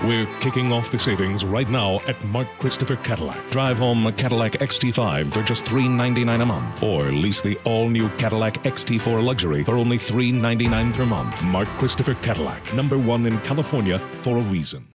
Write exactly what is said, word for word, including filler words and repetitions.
We're kicking off the savings right now at Mark Christopher Cadillac. Drive home a Cadillac X T five for just three hundred ninety-nine dollars a month, or lease the all-new Cadillac X T four Luxury for only three hundred ninety-nine dollars per month. Mark Christopher Cadillac, number one in California for a reason.